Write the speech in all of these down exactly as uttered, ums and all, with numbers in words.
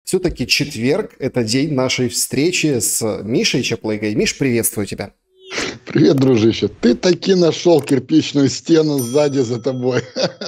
все-таки четверг – это день нашей встречи с Мишей Чаплыгой. Миш, приветствую тебя. Привет, дружище. Ты таки нашел кирпичную стену сзади за тобой.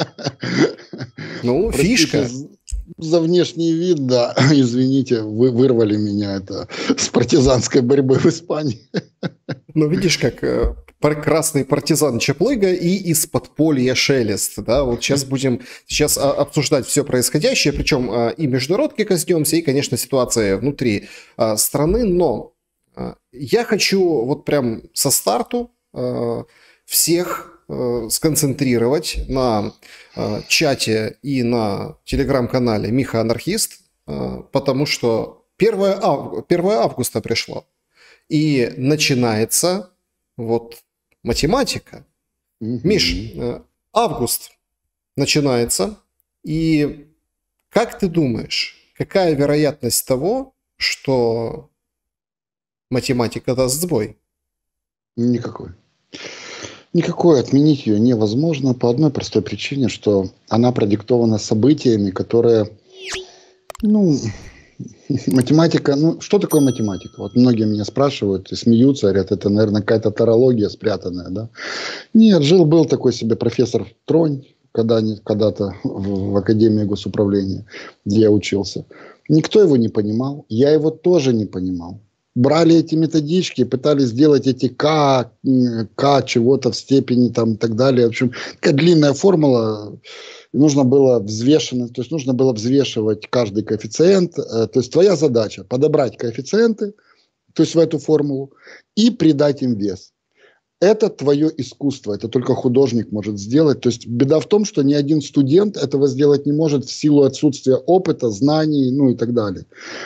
Ну, Простите фишка. за внешний вид, да. Извините, вы вырвали меня это с партизанской борьбы в Испании. Ну, видишь, как э, прекрасный партизан Чаплыга и из подполья Шелест. Да? Вот сейчас будем сейчас а, обсуждать все происходящее, причем а, и международки коснемся, и, конечно, ситуация внутри а, страны. Но а, я хочу вот прям со старту а, всех а, сконцентрировать на а, чате и на телеграм-канале Миха Анархист, а, потому что первое августа пришло. И начинается вот математика. Mm-hmm. Миш, август начинается. И как ты думаешь, какая вероятность того, что математика даст сбой? Никакой. Никакой. Отменить ее невозможно по одной простой причине, что она продиктована событиями, которые, ну... Математика, ну, что такое математика? Вот многие меня спрашивают и смеются, говорят, это, наверное, какая-то тарология спрятанная, да? Нет, жил-был такой себе профессор Тронь, когда, когда-то в, в Академии госуправления, где я учился. Никто его не понимал, я его тоже не понимал. Брали эти методички, пытались сделать эти К, К чего-то в степени там и так далее. В общем, такая длинная формула. Нужно было взвешенно, то есть нужно было взвешивать каждый коэффициент. То есть твоя задача подобрать коэффициенты, то есть в эту формулу, и придать им вес. Это твое искусство, это только художник может сделать. То есть беда в том, что ни один студент этого сделать не может в силу отсутствия опыта, знаний, ну и так далее.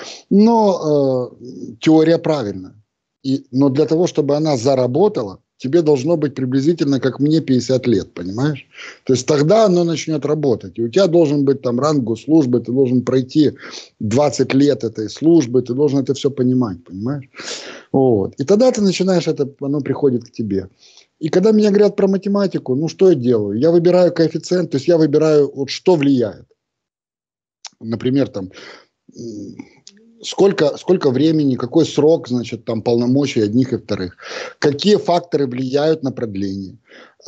Но э, теория правильная. И, но для того, чтобы она заработала, тебе должно быть приблизительно, как мне, пятьдесят лет, понимаешь? То есть тогда оно начнет работать. И у тебя должен быть там ранг госслужбы, ты должен пройти двадцать лет этой службы, ты должен это все понимать, понимаешь? Вот. И тогда ты начинаешь, это, оно приходит к тебе. И когда мне говорят про математику, ну что я делаю? Я выбираю коэффициент, то есть я выбираю, вот что влияет. Например, там... Сколько, сколько времени, какой срок, значит, там полномочий одних и вторых. Какие факторы влияют на продление.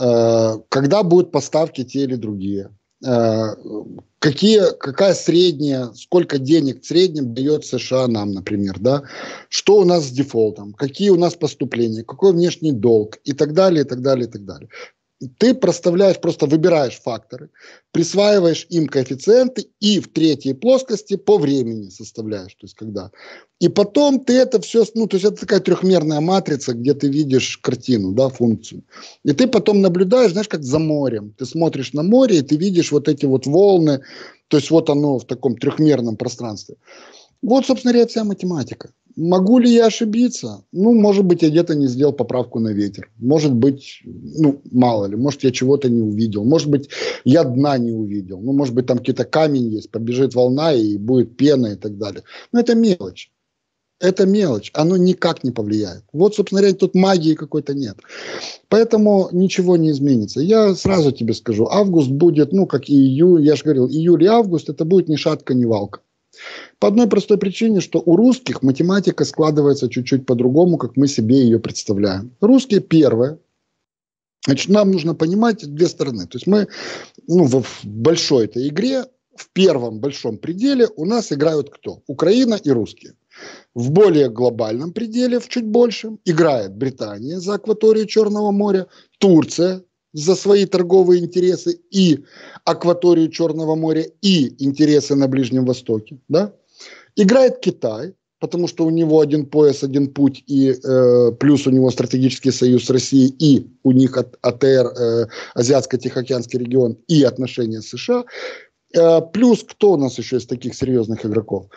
Э, когда будут поставки те или другие. Э, какие, какая средняя, сколько денег в среднем дает США нам, например. Да? Что у нас с дефолтом, какие у нас поступления, какой внешний долг и так далее, и так далее, и так далее. Ты проставляешь, просто выбираешь факторы, присваиваешь им коэффициенты и в третьей плоскости по времени составляешь, то есть когда. И потом ты это все, ну, то есть это такая трехмерная матрица, где ты видишь картину, да, функцию. И ты потом наблюдаешь, знаешь, как за морем. Ты смотришь на море, и ты видишь вот эти вот волны, то есть вот оно в таком трехмерном пространстве. Вот, собственно говоря, вся математика. Могу ли я ошибиться? Ну, может быть, я где-то не сделал поправку на ветер. Может быть, ну, мало ли, может, я чего-то не увидел. Может быть, я дна не увидел. Ну, может быть, там какие-то камень есть, побежит волна и будет пена и так далее. Но это мелочь. Это мелочь. Оно никак не повлияет. Вот, собственно говоря, тут магии какой-то нет. Поэтому ничего не изменится. Я сразу тебе скажу, август будет, ну, как и июль. Я же говорил, июль и август, это будет ни шатка, ни валка. По одной простой причине, что у русских математика складывается чуть-чуть по-другому, как мы себе ее представляем. Русские первые. Значит, нам нужно понимать две стороны. То есть мы, ну, в большой этой игре, в первом большом пределе у нас играют кто? Украина и русские. В более глобальном пределе, в чуть большем, играет Британия за акваторию Черного моря, Турция за свои торговые интересы и акваторию Черного моря, и интересы на Ближнем Востоке. Да? Играет Китай, потому что у него один пояс, один путь, и э, плюс у него стратегический союз с Россией, и у них от, АТР, э, Азиатско-Тихоокеанский регион, и отношения с США. Э, плюс кто у нас еще из таких серьезных игроков?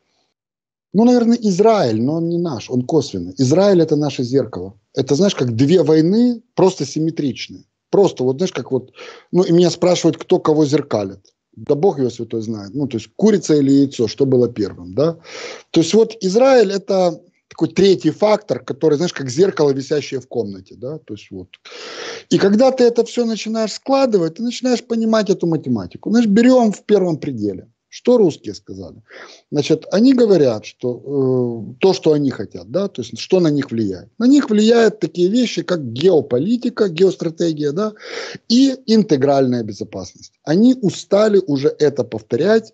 Ну, наверное, Израиль, но он не наш, он косвенный. Израиль – это наше зеркало. Это, знаешь, как две войны, просто симметричные. Просто, вот знаешь, как вот, ну, и меня спрашивают, кто кого зеркалит. Да Бог его святой знает. Ну, то есть, курица или яйцо, что было первым, да? То есть, вот Израиль – это такой третий фактор, который, знаешь, как зеркало, висящее в комнате, да? То есть, вот. И когда ты это все начинаешь складывать, ты начинаешь понимать эту математику. Знаешь, берем в первом пределе. Что русские сказали? Значит, они говорят, что э, то, что они хотят, да, то есть что на них влияет. На них влияют такие вещи, как геополитика, геостратегия, да, и интегральная безопасность. Они устали уже это повторять.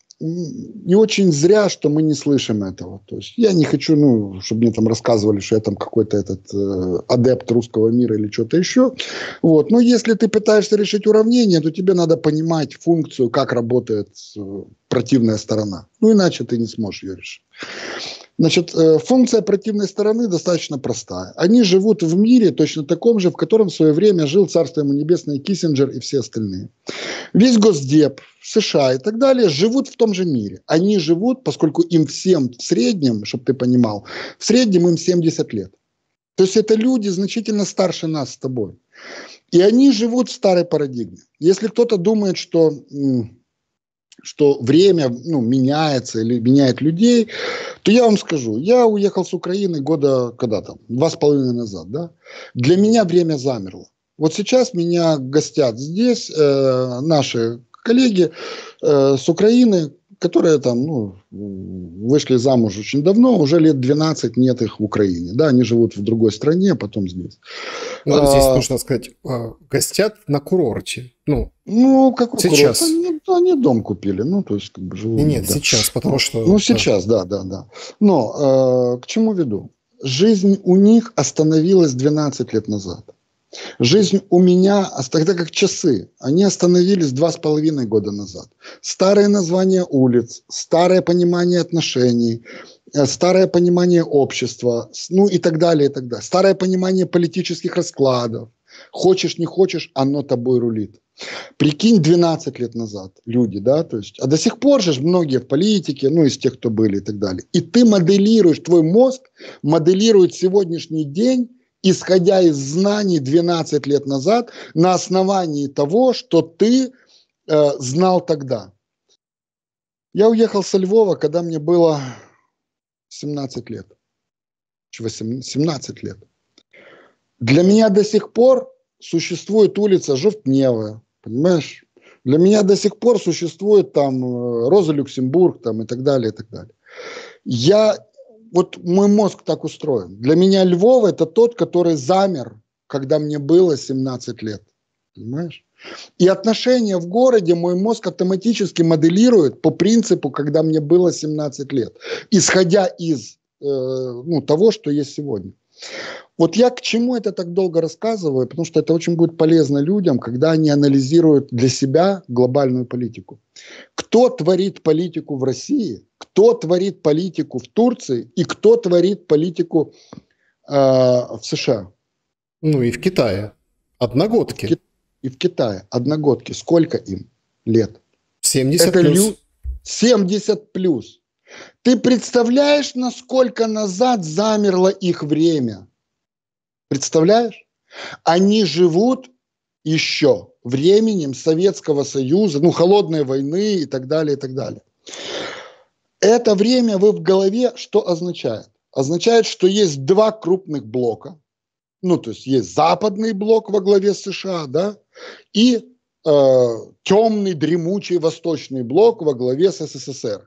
И очень зря, что мы не слышим этого. То есть я не хочу, ну, чтобы мне там рассказывали, что я там какой-то этот э, адепт русского мира или что-то еще. Вот. Но если ты пытаешься решить уравнение, то тебе надо понимать функцию, как работает э, противная сторона. Ну, иначе ты не сможешь ее решить. Значит, э, функция противной стороны достаточно простая. Они живут в мире точно таком же, в котором в свое время жил, царство ему небесное, Киссинджер и все остальные. Весь Госдеп, США и так далее живут в том же мире. Они живут, поскольку им всем в среднем, чтобы ты понимал, в среднем им семьдесят лет. То есть это люди значительно старше нас с тобой. И они живут в старой парадигме. Если кто-то думает, что... что время, ну, меняется или меняет людей, то я вам скажу, я уехал с Украины года, когда там, два с половиной назад, да, для меня время замерло. Вот сейчас меня гостят здесь э, наши коллеги э, с Украины, которые там, ну, вышли замуж очень давно, уже лет двенадцать нет их в Украине, да, они живут в другой стране, а потом здесь. Ну, а, здесь нужно сказать, гостят на курорте, ну, ну какой сейчас. Курорт? Они, они дом купили, ну, то есть, как бы живут. Нет, да. сейчас, потому что... Ну, сейчас, да, да, да. Но э, к чему веду? Жизнь у них остановилась двенадцать лет назад. Жизнь у меня, тогда как часы, они остановились два с половиной года назад. Старые названия улиц, старое понимание отношений, старое понимание общества, ну и так далее, и так далее. Старое понимание политических раскладов. Хочешь, не хочешь, оно тобой рулит. Прикинь, двенадцать лет назад люди, да, то есть, а до сих пор же многие в политике, ну, из тех, кто были и так далее. И ты моделируешь, твой мозг моделирует сегодняшний день, исходя из знаний двенадцать лет назад, на основании того, что ты э, знал тогда. Я уехал со Львова, когда мне было семнадцать лет. семнадцать лет. Для меня до сих пор существует улица Жовтневая, понимаешь? Для меня до сих пор существует там Роза Люксембург там, и так далее, и так далее. Я... Вот мой мозг так устроен. Для меня Львов – это тот, который замер, когда мне было семнадцать лет. Понимаешь? И отношения в городе мой мозг автоматически моделирует по принципу, когда мне было семнадцать лет. Исходя из э, ну, того, что есть сегодня. Вот я к чему это так долго рассказываю, потому что это очень будет полезно людям, когда они анализируют для себя глобальную политику. Кто творит политику в России, кто творит политику в Турции и кто творит политику э, в США. Ну и в Китае. Одногодки. В Ки- и в Китае. Одногодки. Сколько им лет? семьдесят это плюс. Лю... семьдесят плюс. Ты представляешь, насколько назад замерло их время? Представляешь? Они живут еще временем Советского Союза, ну, холодной войны и так далее, и так далее. Это время вы в голове что означает? Означает, что есть два крупных блока. Ну, то есть есть западный блок во главе США, да, и э, темный, дремучий восточный блок во главе с СССР.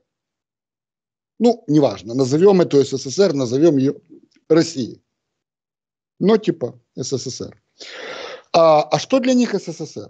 Ну, неважно, назовем эту СССР, назовем ее Россией. Но типа СССР. А, а что для них СССР?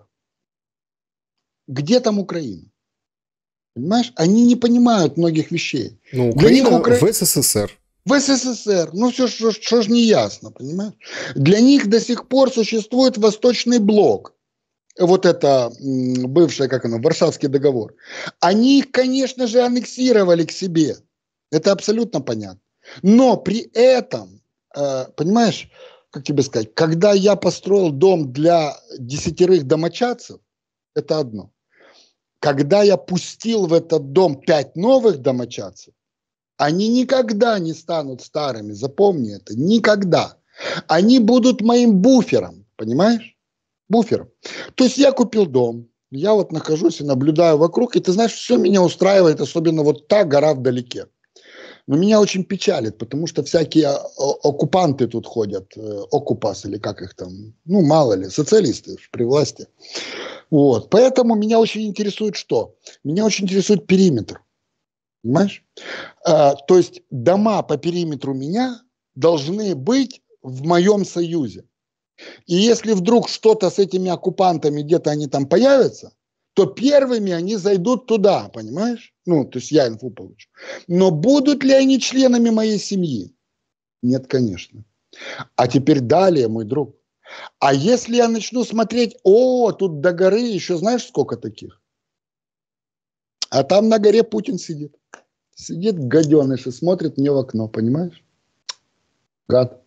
Где там Украина? Понимаешь? Они не понимают многих вещей. Ну, Украина Укра... в СССР. В СССР. Ну, все, что, что ж не ясно, понимаешь? Для них до сих пор существует Восточный блок. Вот это бывшее, как оно, Варшавский договор. Они их, конечно же, аннексировали к себе. Это абсолютно понятно. Но при этом, э, понимаешь, как тебе сказать, когда я построил дом для десятерых домочадцев, это одно. Когда я пустил в этот дом пять новых домочадцев, они никогда не станут старыми, запомни это, никогда. Они будут моим буфером, понимаешь? Буфером. То есть я купил дом, я вот нахожусь и наблюдаю вокруг, и ты знаешь, все меня устраивает, особенно вот та гора вдалеке. Но меня очень печалит, потому что всякие оккупанты тут ходят, оккупас или как их там, ну мало ли, социалисты при власти. Вот. Поэтому меня очень интересует что? Меня очень интересует периметр. Понимаешь? А, то есть дома по периметру меня должны быть в моем союзе. И если вдруг что-то с этими оккупантами, где-то они там появятся, то первыми они зайдут туда, понимаешь? Ну, то есть я инфу получу. Но будут ли они членами моей семьи? Нет, конечно. А теперь далее, мой друг. А если я начну смотреть, о, тут до горы еще знаешь сколько таких? А там на горе Путин сидит. Сидит гаденыш и смотрит мне в окно, понимаешь? Гад.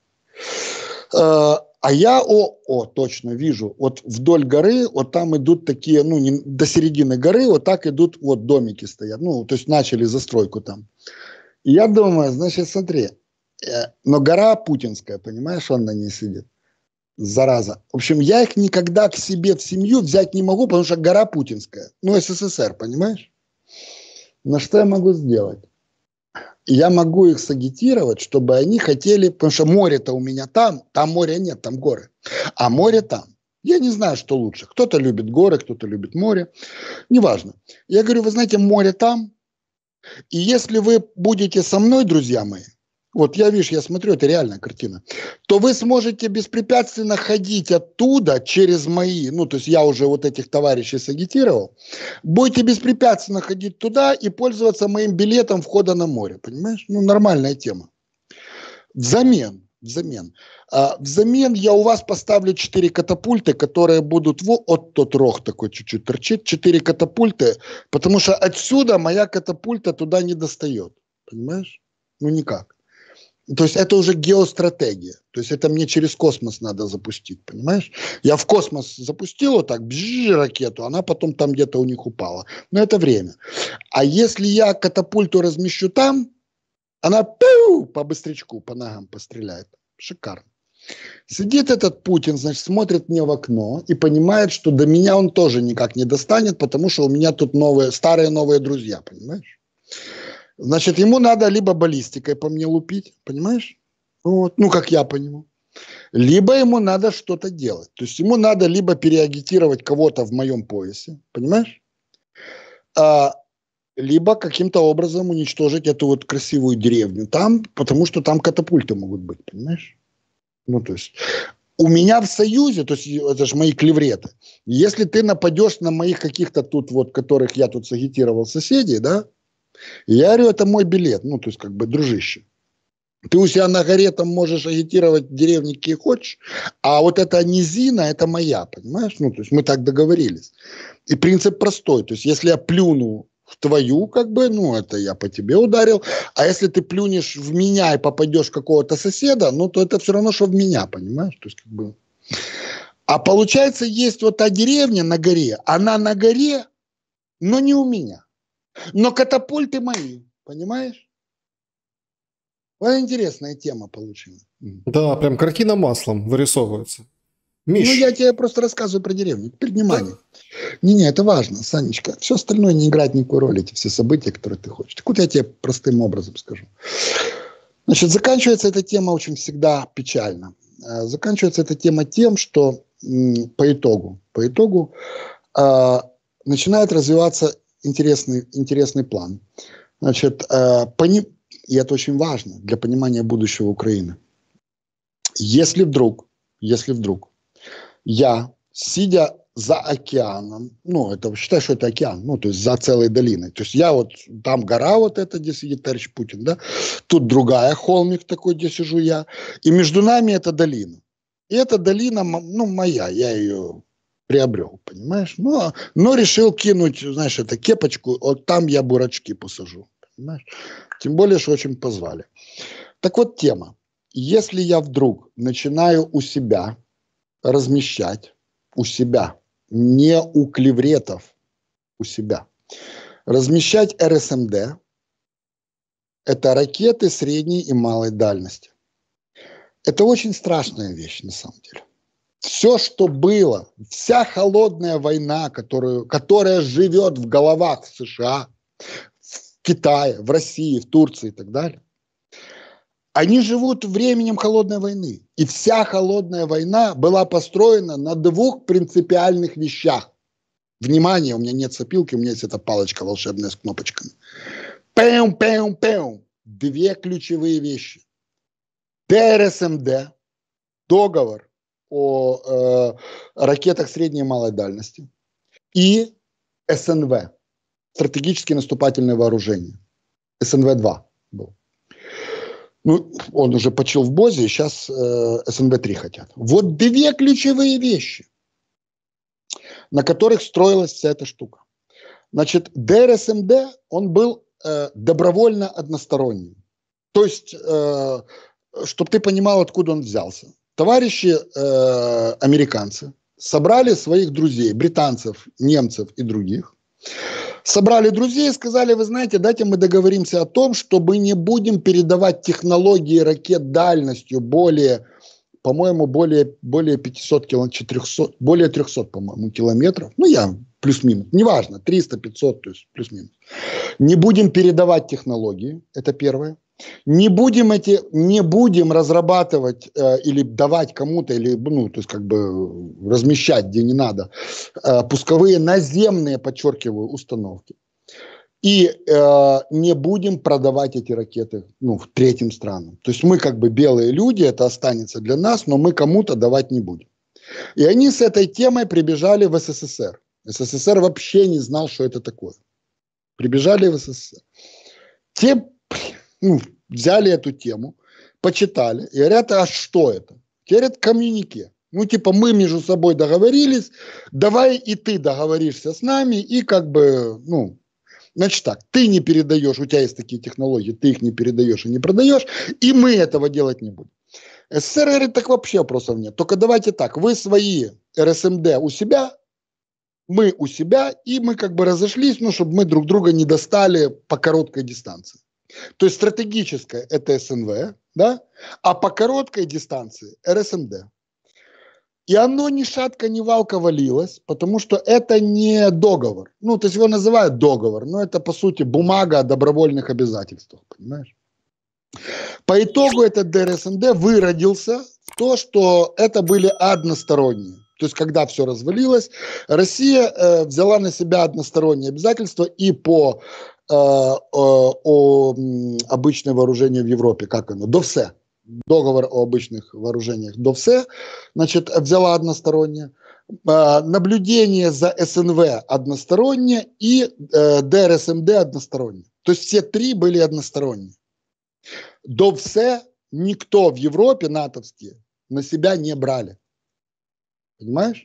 А, а я, о, о, точно вижу, вот вдоль горы, вот там идут такие, ну, не, до середины горы, вот так идут, вот домики стоят, ну, то есть начали застройку там. И я думаю, значит, смотри, э, но гора путинская, понимаешь, он на ней сидит. Зараза. В общем, я их никогда к себе в семью взять не могу, потому что гора путинская. Ну, СССР, понимаешь? Но что я могу сделать? Я могу их сагитировать, чтобы они хотели, потому что море-то у меня там, там моря нет, там горы, а море там. Я не знаю, что лучше. Кто-то любит горы, кто-то любит море. Неважно. Я говорю, вы знаете, море там, и если вы будете со мной, друзья мои, вот я, видишь, я смотрю, это реальная картина, то вы сможете беспрепятственно ходить оттуда через мои, ну, то есть я уже вот этих товарищей сагитировал, будете беспрепятственно ходить туда и пользоваться моим билетом входа на море, понимаешь? Ну, нормальная тема. Взамен, взамен. А, взамен я у вас поставлю четыре катапульты, которые будут, вот тот рог такой чуть-чуть торчит, четыре катапульты, потому что отсюда моя катапульта туда не достает, понимаешь? Ну, никак. То есть это уже геостратегия. То есть это мне через космос надо запустить, понимаешь? Я в космос запустил вот так, бжж, ракету, она потом там где-то у них упала. Но это время. А если я катапульту размещу там, она пиу, по быстрячку, по ногам постреляет. Шикарно. Сидит этот Путин, значит, смотрит мне в окно и понимает, что до меня он тоже никак не достанет, потому что у меня тут новые, старые новые друзья, понимаешь? Значит, ему надо либо баллистикой по мне лупить, понимаешь? Вот. Ну, как я понимаю. Либо ему надо что-то делать. То есть ему надо либо переагитировать кого-то в моем поясе, понимаешь? А, либо каким-то образом уничтожить эту вот красивую деревню там, потому что там катапульты могут быть, понимаешь? Ну, то есть у меня в союзе, то есть это же мои клевреты, если ты нападешь на моих каких-то тут вот, которых я тут сагитировал соседей, да, я говорю, это мой билет, ну, то есть, как бы, дружище. Ты у себя на горе там можешь агитировать деревни, какие хочешь, а вот эта низина, это моя, понимаешь? Ну, то есть, мы так договорились. И принцип простой, то есть, если я плюну в твою, как бы, ну, это я по тебе ударил, а если ты плюнешь в меня и попадешь в какого-то соседа, ну, то это все равно, что в меня, понимаешь? То есть, как бы... А получается, есть вот та деревня на горе, она на горе, но не у меня. Но катапульты мои, понимаешь? Вот интересная тема получилась. Да, прям картина маслом вырисовывается. Миш. Ну, я тебе просто рассказываю про деревню. Теперь внимание. Не-не, это важно, Санечка. Все остальное не играет никакой роли, эти все события, которые ты хочешь. Так вот я тебе простым образом скажу. Значит, заканчивается эта тема очень всегда печально. Заканчивается эта тема тем, что по итогу, по итогу э, начинает развиваться интересный, интересный план. Значит, э, пони... и это очень важно для понимания будущего Украины. Если вдруг, если вдруг я, сидя за океаном, ну, это считай, что это океан, ну, то есть за целой долиной. То есть я вот, там гора вот эта, где сидит товарищ Путин, да, тут другая, холмик такой, где сижу я, и между нами эта долина. И эта долина, ну, моя, я ее приобрел, понимаешь? Но, но решил кинуть, знаешь, это кепочку, вот там я бурачки посажу, понимаешь? Тем более, что очень позвали. Так вот тема. Если я вдруг начинаю у себя размещать, у себя, не у клевретов, у себя, размещать эр эс эм дэ, это ракеты средней и малой дальности. Это очень страшная вещь на самом деле. Все, что было, вся холодная война, которую, которая живет в головах в США, в Китае, в России, в Турции и так далее, Они живут временем холодной войны. И вся холодная война была построена на двух принципиальных вещах. Внимание, у меня нет сопилки, у меня есть эта палочка волшебная с кнопочками. Пэм, пэм, пэм. Две ключевые вещи. ДРСМД, договор о э, ракетах средней и малой дальности, и СНВ, стратегические наступательные вооружения. СНВ два был. Ну, он уже почил в БОЗе, и сейчас э, СНВ три хотят. Вот две ключевые вещи, на которых строилась вся эта штука. Значит, ДРСМД, он был э, добровольно односторонним. То есть, э, чтобы ты понимал, откуда он взялся. Товарищи э, американцы собрали своих друзей, британцев, немцев и других, собрали друзей и сказали: вы знаете, дайте мы договоримся о том, что мы не будем передавать технологии ракет дальностью более, по-моему, более, более пятисот километров, четырехсот, более трехсот, по-моему, километров. Ну, я плюс-минус, неважно, триста, пятьсот, то есть плюс-минус. Не будем передавать технологии, это первое. Не будем эти, не будем разрабатывать э, или давать кому-то, или, ну, то есть как бы размещать, где не надо, э, пусковые наземные, подчеркиваю, установки. И э, не будем продавать эти ракеты, ну, в третьим странам. То есть мы как бы белые люди, это останется для нас, но мы кому-то давать не будем. И они с этой темой прибежали в СССР. СССР вообще не знал, что это такое. Прибежали в СССР. Те... Ну, взяли эту тему, почитали и говорят: а что это? Говорят, коммюнике. Ну, типа, мы между собой договорились, давай и ты договоришься с нами, и как бы, ну, значит так, ты не передаешь, у тебя есть такие технологии, ты их не передаешь и не продаешь, и мы этого делать не будем. СССР говорит: так вообще вопросов нет, только давайте так, вы свои РСМД у себя, мы у себя, и мы как бы разошлись, ну, чтобы мы друг друга не достали по короткой дистанции. То есть стратегическое это СНВ, да, а по короткой дистанции РСМД. И оно ни шатка, ни валка валилось, потому что это не договор. Ну, то есть его называют договор, но это по сути бумага о добровольных обязательствах, понимаешь? По итогу этот ДРСМД выродился в то, что это были односторонние. То есть, когда все развалилось, Россия э, взяла на себя односторонние обязательства и по э, о, о обычное вооружение в Европе, как оно, ДОВСЭ, договор о обычных вооружениях ДОВСЭ, значит, взяла одностороннее, э, наблюдение за СНВ одностороннее и э, ДРСМД одностороннее. То есть все три были односторонние. ДОВСЭ никто в Европе натовские на себя не брали. Понимаешь?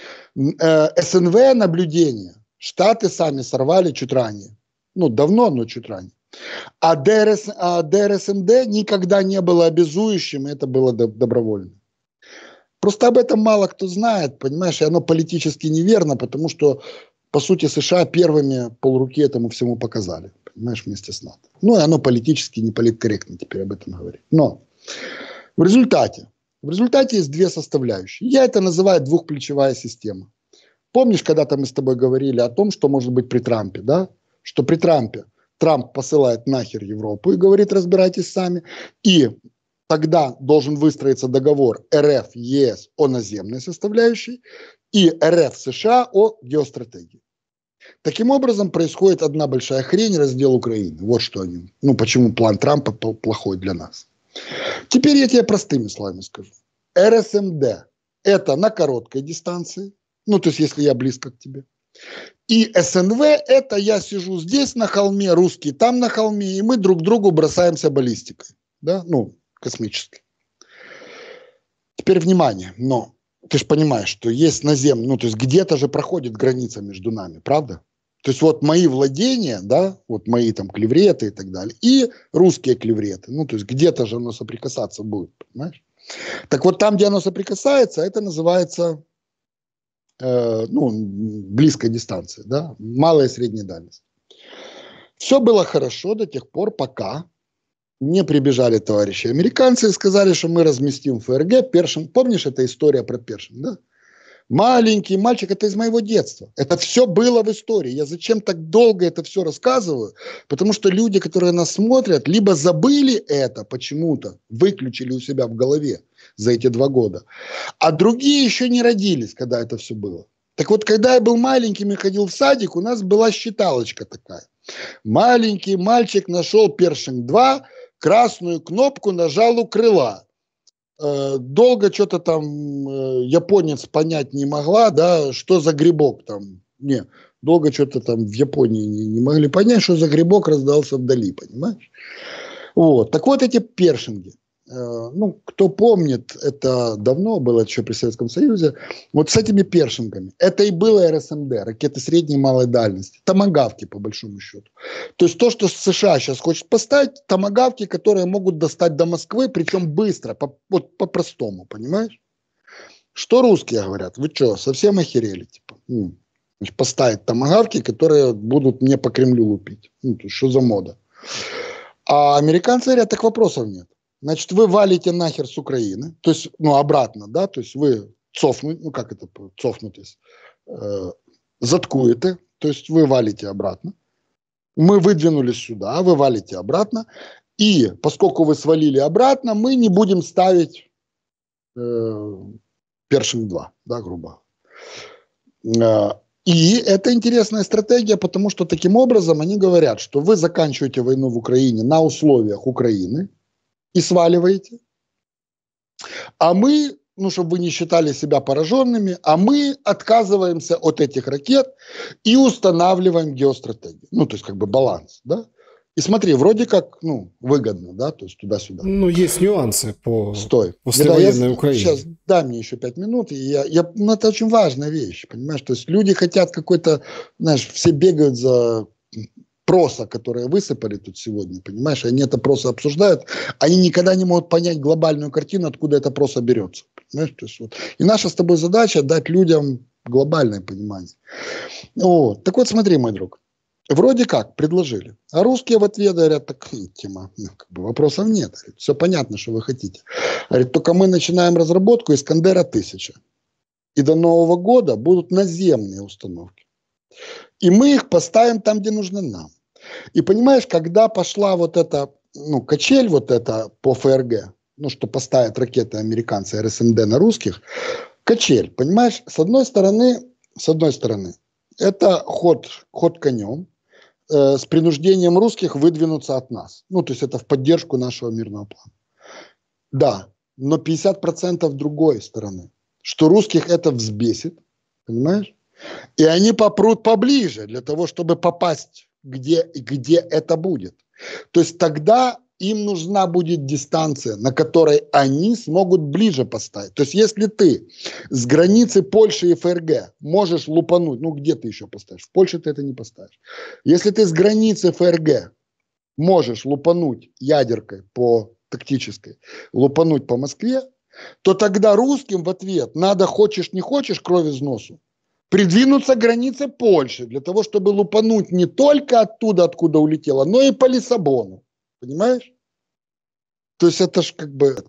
СНВ наблюдение Штаты сами сорвали чуть ранее. Ну, давно, но чуть ранее. А, ДРС, а ДРСМД никогда не было обязующим, это было добровольно. Просто об этом мало кто знает, понимаешь, и оно политически неверно, потому что, по сути, США первыми полруки этому всему показали, понимаешь, вместе с НАТО. Ну, и оно политически не политкорректно теперь об этом говорить. Но в результате, в результате есть две составляющие. Я это называю двухплечевая система. Помнишь, когда-то мы с тобой говорили о том, что может быть при Трампе, да? Что при Трампе Трамп посылает нахер Европу и говорит: разбирайтесь сами. И тогда должен выстроиться договор РФ, ЕС о наземной составляющей и РФ, США о геостратегии. Таким образом происходит одна большая хрень — раздел Украины. Вот что они. Ну, почему план Трампа плохой для нас. Теперь я тебе простыми словами скажу. РСМД – это на короткой дистанции, ну, то есть, если я близко к тебе. И СНВ – это я сижу здесь на холме, русские там на холме, и мы друг другу бросаемся баллистикой, да, ну, космической. Теперь внимание, но ты же понимаешь, что есть наземный, ну, то есть, где-то же проходит граница между нами, правда? То есть, вот мои владения, да, вот мои там клевреты и так далее, и русские клевреты, ну, то есть, где-то же оно соприкасаться будет, понимаешь? Так вот, там, где оно соприкасается, это называется, э, ну, близкая дистанция, да, малая и средняя дальность. Все было хорошо до тех пор, пока не прибежали товарищи американцы и сказали, что мы разместим ФРГ Першин. Помнишь, эта история про Першин, да? Маленький мальчик, это из моего детства. Это все было в истории. Я зачем так долго это все рассказываю? Потому что люди, которые нас смотрят, либо забыли это почему-то, выключили у себя в голове за эти два года, а другие еще не родились, когда это все было. Так вот, когда я был маленьким и ходил в садик, у нас была считалочка такая. Маленький мальчик нашел Першинг два, красную кнопку нажал у крыла. Долго что-то там э, японец понять не могла, да, что за грибок там. Не, долго что-то там в Японии не, не могли понять, что за грибок раздался вдали, понимаешь? Вот. Так вот эти першинги. Э, ну, кто помнит, это давно было еще при Советском Союзе. Вот с этими першингами. Это и было эр эс эм дэ, ракеты средней и малой дальности. Томагавки, по большому счету. То есть то, что США сейчас хочет поставить, томагавки, которые могут достать до Москвы, причем быстро, по, вот по-простому, понимаешь? Что русские говорят? Вы что, совсем охерели? Типа? Ну, поставить томагавки, которые будут мне по Кремлю лупить. Ну, то есть, что за мода? А американцы говорят, так вопросов нет. Значит, вы валите нахер с Украины, то есть, ну, обратно, да, то есть вы цофнуть, ну, как это, цофнутесь, э, заткуете, то есть вы валите обратно. Мы выдвинулись сюда, вы валите обратно, и поскольку вы свалили обратно, мы не будем ставить э, Першинг два, да, грубо. Э, и это интересная стратегия, потому что таким образом они говорят, что вы заканчиваете войну в Украине на условиях Украины, и сваливаете. А мы, ну, чтобы вы не считали себя пораженными, а мы отказываемся от этих ракет и устанавливаем геостратегию. Ну, то есть, как бы баланс, да? И смотри, вроде как, ну, выгодно, да, то есть туда-сюда. Ну, есть нюансы по Стой. послевоенной я, Украине. Сейчас дай мне еще пять минут. И я, я, ну, это очень важная вещь, понимаешь? То есть люди хотят какой-то, знаешь, все бегают за... проса, которые высыпали тут сегодня, понимаешь, они это просто обсуждают, они никогда не могут понять глобальную картину, откуда это просто берется. Понимаешь? То есть, вот. И наша с тобой задача дать людям глобальное понимание. Вот. Так вот, смотри, мой друг, вроде как предложили, а русские в ответ говорят, так, тема, ну, как бы вопросов нет, говорит, все понятно, что вы хотите. Говорит, только мы начинаем разработку Искандера тысяча, и до Нового года будут наземные установки. И мы их поставим там, где нужно нам. И понимаешь, когда пошла вот эта, ну, качель вот эта по эф эр гэ, ну, что поставят ракеты американцы эр эс эм дэ на русских, качель, понимаешь, с одной стороны, с одной стороны, это ход, ход конем, э, с принуждением русских выдвинуться от нас. Ну, то есть это в поддержку нашего мирного плана. Да, но пятьдесят процентов другой стороны, что русских это взбесит, понимаешь? И они попрут поближе для того, чтобы попасть где, где это будет. То есть тогда им нужна будет дистанция, на которой они смогут ближе поставить. То есть если ты с границы Польши и эф эр гэ можешь лупануть, ну где ты еще поставишь? В Польше ты это не поставишь. Если ты с границы эф эр гэ можешь лупануть ядеркой по тактической, лупануть по Москве, то тогда русским в ответ надо, хочешь не хочешь, кровь из носу, придвинуться к границе Польши, для того, чтобы лупануть не только оттуда, откуда улетело, но и по Лиссабону. Понимаешь? То есть это ж как бы...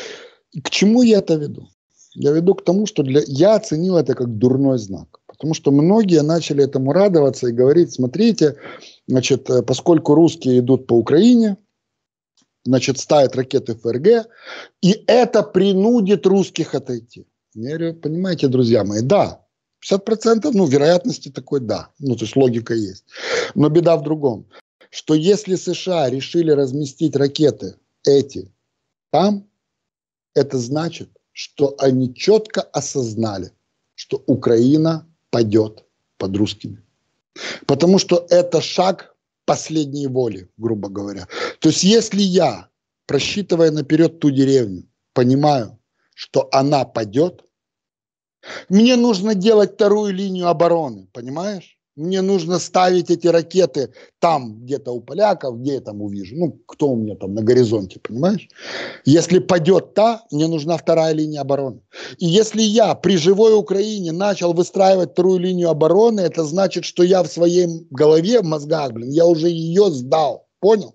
К чему я это веду? Я веду к тому, что для... я оценил это как дурной знак. Потому что многие начали этому радоваться и говорить, смотрите, значит, поскольку русские идут по Украине, значит, ставят ракеты эф эр гэ, и это принудит русских отойти. Я говорю, понимаете, друзья мои, да, пятьдесят процентов, ну, вероятности такой, да. Ну, то есть логика есть. Но беда в другом. Что если США решили разместить ракеты эти там, это значит, что они четко осознали, что Украина падет под русскими. Потому что это шаг последней воли, грубо говоря. То есть если я, просчитывая наперед ту деревню, понимаю, что она падет, мне нужно делать вторую линию обороны, понимаешь? Мне нужно ставить эти ракеты там, где-то у поляков, где я там увижу. Ну, кто у меня там на горизонте, понимаешь? Если падет та, мне нужна вторая линия обороны. И если я при живой Украине начал выстраивать вторую линию обороны, это значит, что я в своей голове, в мозгах, блин, я уже ее сдал. Понял?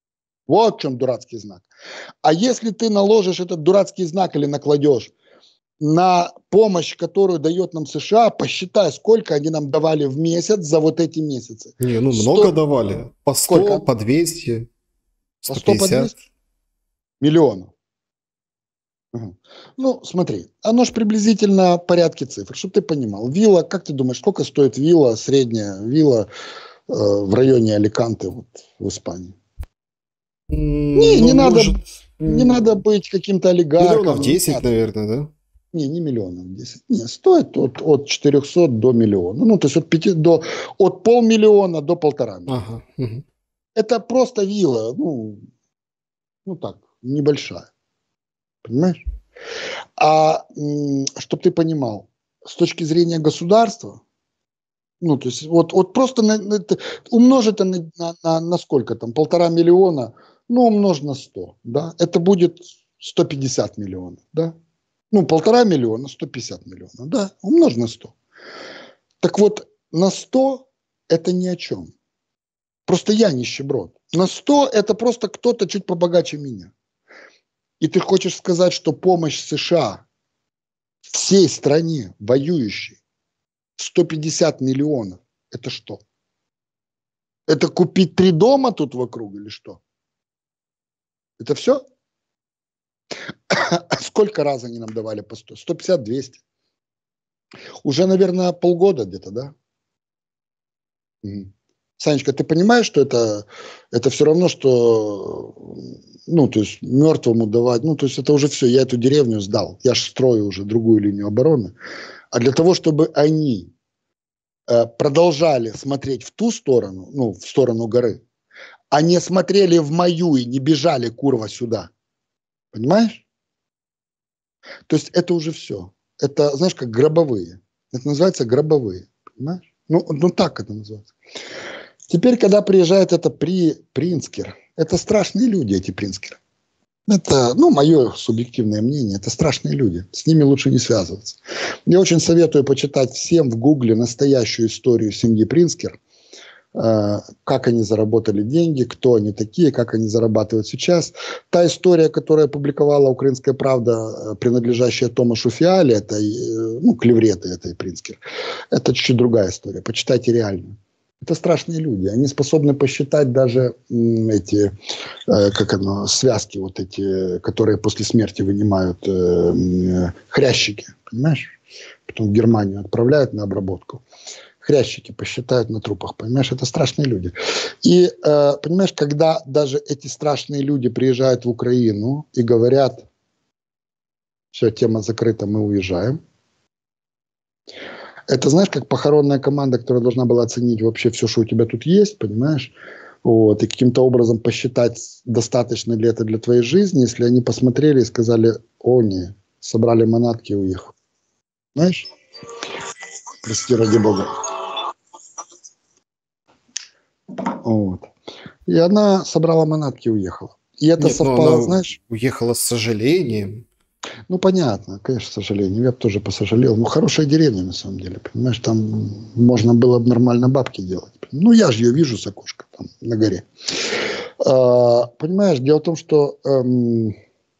Вот в чем дурацкий знак. А если ты наложишь этот дурацкий знак или накладешь на помощь, которую дает нам США, посчитай, сколько они нам давали в месяц за вот эти месяцы. Не, ну сто... много давали. По сто, Сколько? по двести, По сто, по сто пятьдесят. двести миллионов. Угу. Ну, смотри, оно же приблизительно порядки цифр, чтобы ты понимал. Вилла, как ты думаешь, сколько стоит вилла, средняя вилла э, в районе Аликанте вот, в Испании? Не, Ну, не надо, может, не надо быть каким-то олигархом. миллионов десять, наверное, да? Не, не миллионов десять. Не, стоит от, от четырехсот до миллиона. Ну, то есть от, пяти, до, от полмиллиона до полтора миллиона. Ага. Угу. Это просто вилла, ну, ну так, небольшая. Понимаешь? А чтобы ты понимал, с точки зрения государства, ну, то есть вот, вот просто на, на, умножить на, на, на, на сколько там, полтора миллиона, ну, умножь на сто, да, это будет сто пятьдесят миллионов, да. Ну, полтора миллиона, сто пятьдесят миллионов, да, умножь на сто. Так вот, на сто это ни о чем. Просто я нищеброд. На сто это просто кто-то чуть побогаче меня. И ты хочешь сказать, что помощь США всей стране, воюющей, сто пятьдесят миллионов, это что? Это купить три дома тут вокруг или что? Это все? Сколько раз они нам давали по сто? сто пятьдесят - двести. Уже, наверное, полгода где-то, да? Угу. Санечка, ты понимаешь, что это, это все равно, что, ну, то есть мертвому давать, ну, то есть это уже все, я эту деревню сдал, я же строю уже другую линию обороны. А для того, чтобы они э, продолжали смотреть в ту сторону, ну, в сторону горы, а не смотрели в мою и не бежали, курва, сюда. Понимаешь? То есть это уже все. Это, знаешь, как гробовые. Это называется гробовые. Понимаешь? Ну, ну так это называется. Теперь, когда приезжает это при Принцкер, это страшные люди, эти Принцкеры. Это, ну, мое субъективное мнение, это страшные люди. С ними лучше не связываться. Я очень советую почитать всем в Гугле настоящую историю семьи Принцкер. Как они заработали деньги, кто они такие, как они зарабатывают сейчас. Та история, которую опубликовала «Украинская правда», принадлежащая Томашу Фиале, это, ну, клевреты этой Принцкер, это чуть-чуть другая история. Почитайте реально. Это страшные люди. Они способны посчитать даже м, эти, э, как оно, связки вот эти, которые после смерти вынимают э, э, хрящики, понимаешь? Потом в Германию отправляют на обработку. Хрящики посчитают на трупах, понимаешь? Это страшные люди. И, э, понимаешь, когда даже эти страшные люди приезжают в Украину и говорят, все, тема закрыта, мы уезжаем. Это, знаешь, как похоронная команда, которая должна была оценить вообще все, что у тебя тут есть, понимаешь? Вот, и каким-то образом посчитать, достаточно ли это для твоей жизни, если они посмотрели и сказали, о, не, собрали манатки и уехали. Знаешь? Прости, ради бога. Вот. И она собрала манатки и уехала. И это Нет, совпало, она знаешь? уехала с сожалением. Ну, понятно, конечно, к сожалению. Я бы тоже посожалел. Ну, хорошая деревня, на самом деле, понимаешь? Там можно было бы нормально бабки делать. Ну, я же ее вижу с окошка там на горе. А, понимаешь, дело в том, что эм,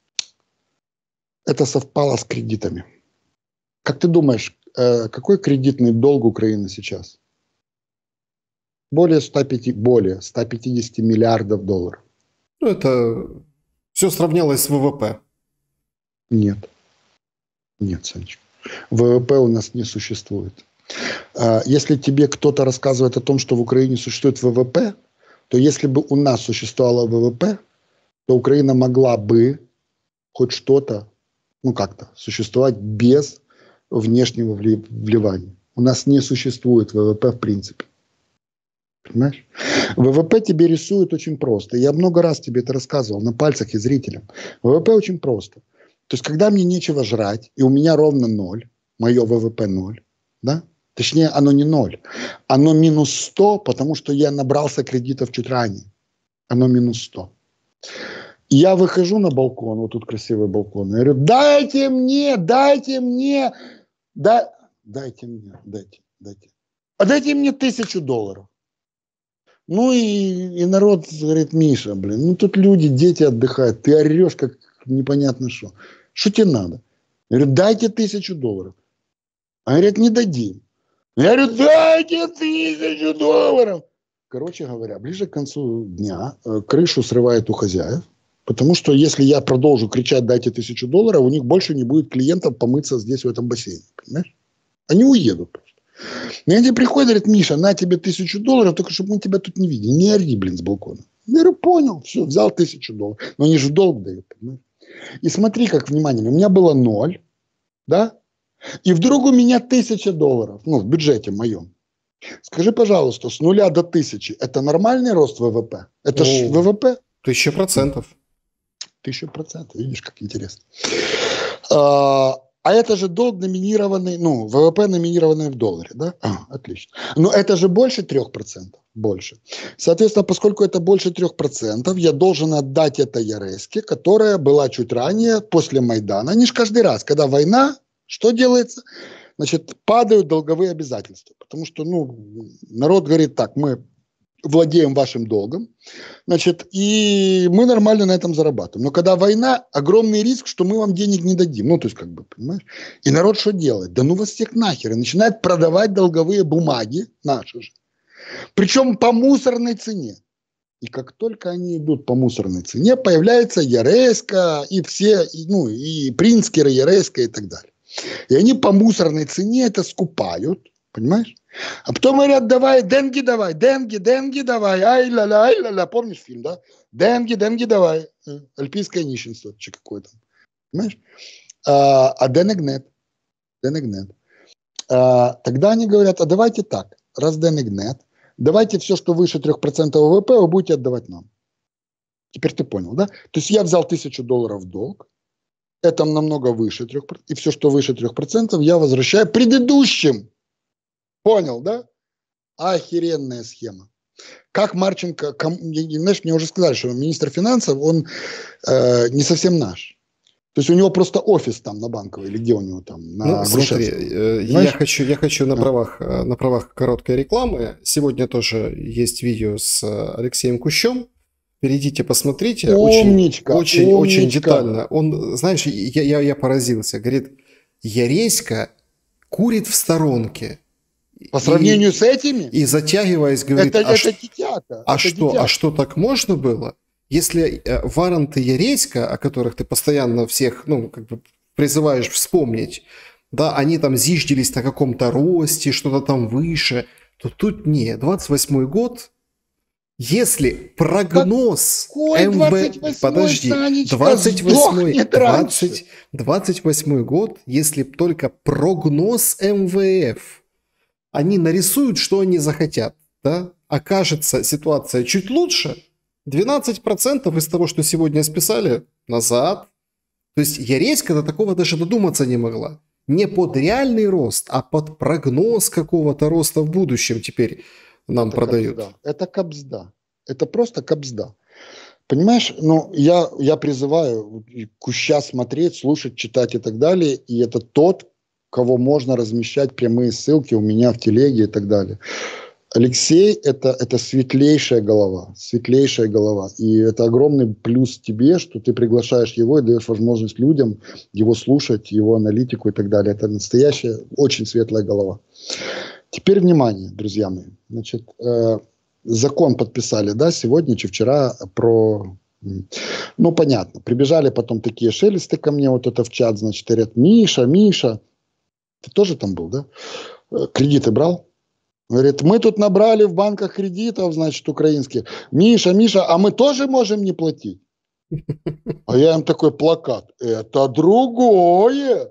это совпало с кредитами. Как ты думаешь, э, какой кредитный долг Украины сейчас? Более ста пяти, более ста пятидесяти миллиардов долларов. Ну, это все сравнялось с ВВП. Нет. Нет, Санечка. ВВП у нас не существует. Если тебе кто-то рассказывает о том, что в Украине существует ВВП, то если бы у нас существовало ВВП, то Украина могла бы хоть что-то, ну как-то, существовать без внешнего вливания. У нас не существует ВВП в принципе. Понимаешь? ВВП тебе рисуют очень просто. Я много раз тебе это рассказывал на пальцах и зрителям. ВВП очень просто. То есть, когда мне нечего жрать, и у меня ровно ноль, мое ВВП ноль, да? Точнее, оно не ноль, оно минус сто, потому что я набрался кредитов чуть ранее. Оно минус сто. И я выхожу на балкон, вот тут красивый балкон, я говорю, дайте мне, дайте мне, да, дайте мне, дайте, дайте. А дайте мне тысячу долларов. Ну и, и народ говорит, Миша, блин, ну тут люди, дети отдыхают, ты орешь как непонятно что. Что тебе надо? Я говорю, дайте тысячу долларов. А говорят, не дадим. Я говорю, дайте тысячу долларов. Короче говоря, ближе к концу дня э, крышу срывает у хозяев. Потому что если я продолжу кричать, дайте тысячу долларов, у них больше не будет клиентов помыться здесь, в этом бассейне. Понимаешь? Они уедут просто. И они приходят, говорят, Миша, на тебе тысячу долларов, только чтобы мы тебя тут не видели. Не ори, блин, с балкона. Я говорю, понял, все, взял тысячу долларов. Но они же долг дают, понимаешь? И смотри, как внимание, у меня было ноль, да? И вдруг у меня тысяча долларов, ну, в бюджете моем. Скажи, пожалуйста, с нуля до тысячи, это нормальный рост ВВП? Это ж ВВП? Тысяча процентов. Тысяча процентов, видишь, как интересно. А, а это же долг номинированный, ну, ВВП номинированный в долларе, да? А, отлично. Но это же больше трех процентов, больше. Соответственно, поскольку это больше трех процентов, я должен отдать это ЕРЕСке, которая была чуть ранее, после Майдана. Они же каждый раз, когда война, что делается? Значит, падают долговые обязательства. Потому что, ну, народ говорит так, мы владеем вашим долгом, значит, и мы нормально на этом зарабатываем. Но когда война, огромный риск, что мы вам денег не дадим. Ну, то есть, как бы, понимаешь? И народ что делает? Да ну вас всех нахер. И начинает продавать долговые бумаги наши же. Причем по мусорной цене. И как только они идут по мусорной цене, появляется ЕРЕСка и все, и, ну, и Принцкер, и ЕРЕСка и так далее. И они по мусорной цене это скупают, понимаешь? А потом говорят, давай, деньги давай, деньги, деньги давай, ай-ля-ля, ай-ля-ля, помнишь фильм, да? Деньги, деньги давай, альпийское нищенство, че какое-то, понимаешь? А, а денег нет, денег нет. А, тогда они говорят, а давайте так, раз денег нет, давайте все, что выше трех процентов ВВП, вы будете отдавать нам. Теперь ты понял, да? То есть я взял тысячу долларов в долг, это намного выше трех процентов, и все, что выше трех процентов, я возвращаю предыдущим. Понял, да? Охеренная схема. Как Марченко, ком, знаешь, мне уже сказали, что министр финансов, он э, не совсем наш. То есть у него просто офис там на Банковой, или где у него там, на Ну, смотри, э, я хочу, я хочу на правах, на правах короткой рекламы. Сегодня тоже есть видео с Алексеем Кущем. Перейдите, посмотрите. Умничка, очень, умничка. очень детально. Он, знаешь, я, я, я поразился. Говорит, ЕРЕСка курит в сторонке. По сравнению и, с этими? И затягиваясь, говорит, это, а, это ш... дитята, а, это что, дитята. а что так можно было? Если э, варанты ЕРЕСка, о которых ты постоянно всех, ну, как бы призываешь вспомнить, да, они там зиждились на каком-то росте, что-то там выше, то тут не, двадцать восьмой год, если прогноз МВФ, подожди, двадцать восьмой, двадцать, двадцать восьмой год, если только прогноз МВФ, они нарисуют, что они захотят, да, окажется ситуация чуть лучше, двенадцать процентов из того, что сегодня списали, назад. То есть ЕРЕСка до такого даже додуматься не могла. Не под реальный рост, а под прогноз какого-то роста в будущем теперь нам это продают. Кабзда. Это кабзда. Это просто кабзда. Понимаешь, ну, я, я призываю Куща смотреть, слушать, читать и так далее. И это тот, кого можно размещать прямые ссылки у меня в телеге и так далее. Алексей это, – это светлейшая голова, светлейшая голова. И это огромный плюс тебе, что ты приглашаешь его и даешь возможность людям его слушать, его аналитику и так далее. Это настоящая, очень светлая голова. Теперь внимание, друзья мои. Значит, э, закон подписали, да, сегодня, чи вчера про… Ну, понятно. Прибежали потом такие шелесты ко мне, вот это в чат, значит, говорят, Миша, Миша, ты тоже там был, да? Кредиты брал? Говорит, мы тут набрали в банках кредитов, значит, украинских. Миша, Миша, а мы тоже можем не платить? А я им такой плакат. Это другое.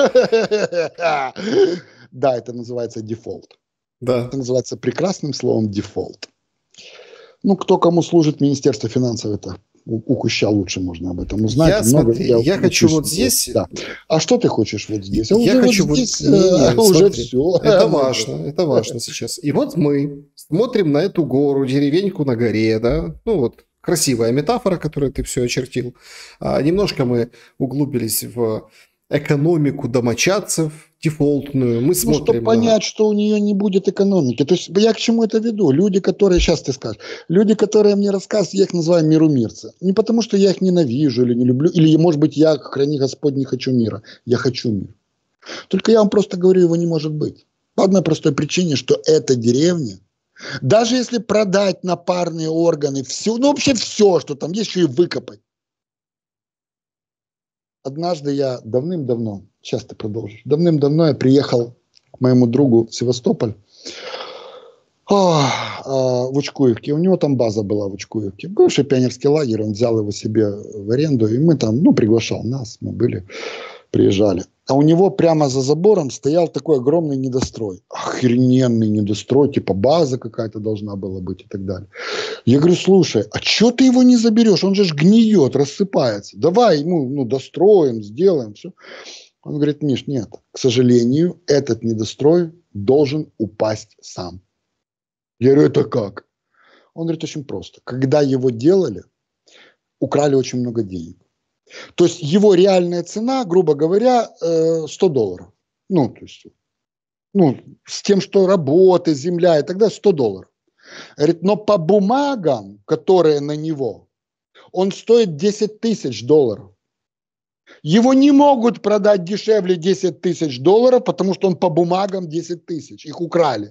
Да, это называется дефолт. Да. Это называется прекрасным словом дефолт. Ну, кто кому служит, Министерство финансов, это у, у Куща лучше можно об этом узнать. Я, Много, смотри, я, я хочу вот здесь… Да. А что ты хочешь вот здесь? А я уже хочу вот здесь вот… Не, не, уже смотри, все. Это важно, это важно сейчас. И вот мы смотрим на эту гору, деревеньку на горе, да, ну вот, красивая метафора, которую ты все очертил. А, немножко мы углубились в экономику домочадцев, дефолтную, мы Ну, смотрим чтобы на... понять, что у нее не будет экономики. То есть я к чему это веду? Люди, которые, сейчас ты скажешь, люди, которые мне рассказывают, я их называю мирумирцы. Не потому, что я их ненавижу или не люблю, или, может быть, я, храни Господь, не хочу мира. Я хочу мир. Только я вам просто говорю, его не может быть. По одной простой причине, что эта деревня, даже если продать на парные органы, все, ну вообще все, что там есть, еще и выкопать. Однажды я давным-давно, сейчас ты продолжишь, давным-давно я приехал к моему другу в Севастополь, а, а, в Учкуевке. У него там база была в Учкуевке. Бывший пионерский лагерь, он взял его себе в аренду, и мы там, ну, приглашал нас, мы были, приезжали. А у него прямо за забором стоял такой огромный недострой. Охрененный недострой, типа база какая-то должна была быть и так далее. Я говорю, слушай, а что ты его не заберешь? Он же ж гниет, рассыпается. Давай ему, ну, достроим, сделаем, все. Он говорит, Миш, нет, к сожалению, этот недострой должен упасть сам. Я говорю, это как? Он говорит, очень просто. Когда его делали, украли очень много денег. То есть его реальная цена, грубо говоря, сто долларов. Ну, то есть, ну, с тем, что работа, земля и так далее, сто долларов. Говорит, но по бумагам, которые на него, он стоит десять тысяч долларов. Его не могут продать дешевле десять тысяч долларов, потому что он по бумагам десять тысяч. Их украли.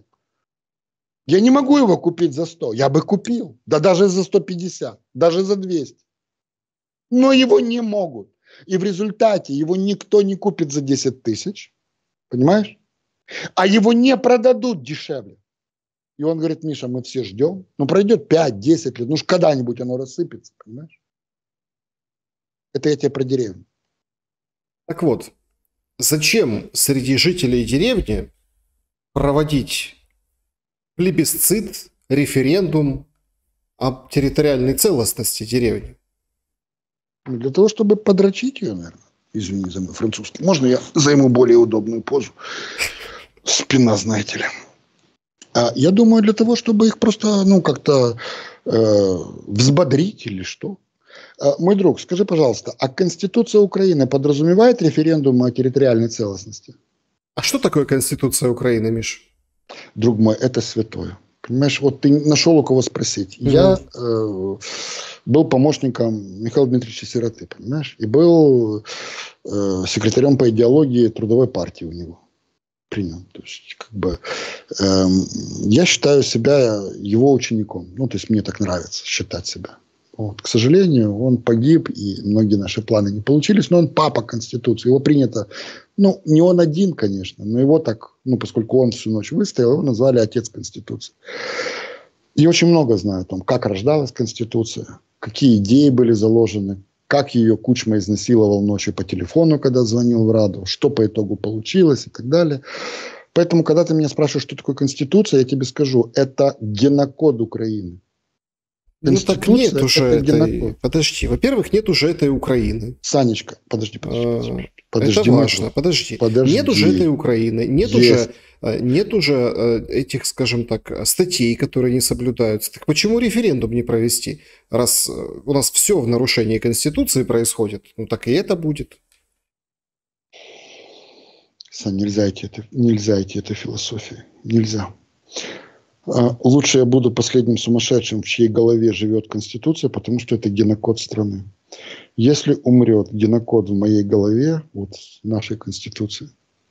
Я не могу его купить за сто. Я бы купил. Да даже за сто пятьдесят. Даже за двести. Но его не могут. И в результате его никто не купит за десять тысяч. Понимаешь? А его не продадут дешевле. И он говорит, Миша, мы все ждем. Ну, пройдет пять-десять лет. Ну, когда-нибудь оно рассыпется. Понимаешь? Это я тебе про деревню. Так вот, зачем среди жителей деревни проводить плебисцит, референдум об территориальной целостности деревни? Для того, чтобы подрочить ее, наверное. Извини за мой французский. Можно я займу более удобную позу? Спина, знаете ли. А я думаю, для того, чтобы их просто, ну, как-то э, взбодрить или что. А, мой друг, скажи, пожалуйста, а Конституция Украины подразумевает референдум о территориальной целостности? А что такое Конституция Украины, Миш? Друг мой, это святое. Понимаешь, вот ты нашел у кого спросить. Mm-hmm. Я э, был помощником Михаила Дмитриевича Сироты, понимаешь? И был э, секретарем по идеологии Трудовой партии у него. Принял. То есть, как бы, э, я считаю себя его учеником. Ну, то есть, мне так нравится считать себя. Вот. К сожалению, он погиб, и многие наши планы не получились, но он папа Конституции. Его принято, ну, не он один, конечно, но его так, ну, поскольку он всю ночь выстоял, его назвали отец Конституции. И очень много знаю о том, как рождалась Конституция, какие идеи были заложены, как ее Кучма изнасиловал ночью по телефону, когда звонил в Раду, что по итогу получилось и так далее. Поэтому, когда ты меня спрашиваешь, что такое Конституция, я тебе скажу, это генокод Украины. Ну так нет уже этой... Подожди, во-первых, нет уже этой Украины. Санечка, подожди, подожди. подожди. подожди это важно, подожди. подожди. Нет уже этой Украины, нет уже, нет уже этих, скажем так, статей, которые не соблюдаются. Так почему референдум не провести? Раз у нас все в нарушении Конституции происходит, ну так и это будет. Сань, нельзя идти, это, нельзя идти этой философией. Нельзя. Лучше я буду последним сумасшедшим, в чьей голове живет Конституция, потому что это генокод страны. Если умрет генокод в моей голове, вот нашей Конституции,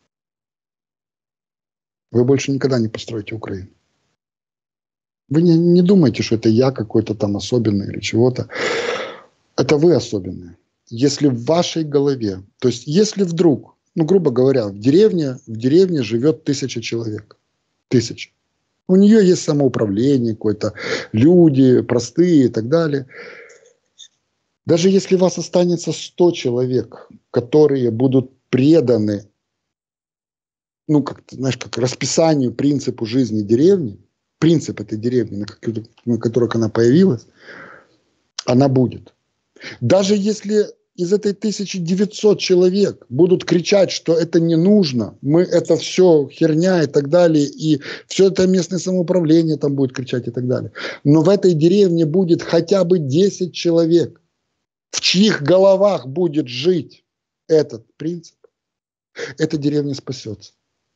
вы больше никогда не построите Украину. Вы не, не думайте, что это я какой-то там особенный или чего-то. Это вы особенные. Если в вашей голове, то есть если вдруг, ну, грубо говоря, в деревне, в деревне живет тысяча человек. Тысяча. У нее есть самоуправление какое-то, люди простые и так далее. Даже если у вас останется сто человек, которые будут преданы, ну, как знаешь, как расписанию, принципу жизни деревни, принцип этой деревни, на, на которых она появилась, она будет. Даже если из этой тысячи девятисот человек будут кричать, что это не нужно, мы это все херня и так далее, и все это местное самоуправление там будет кричать и так далее. Но в этой деревне будет хотя бы десять человек, в чьих головах будет жить этот принцип. эта деревня спасется.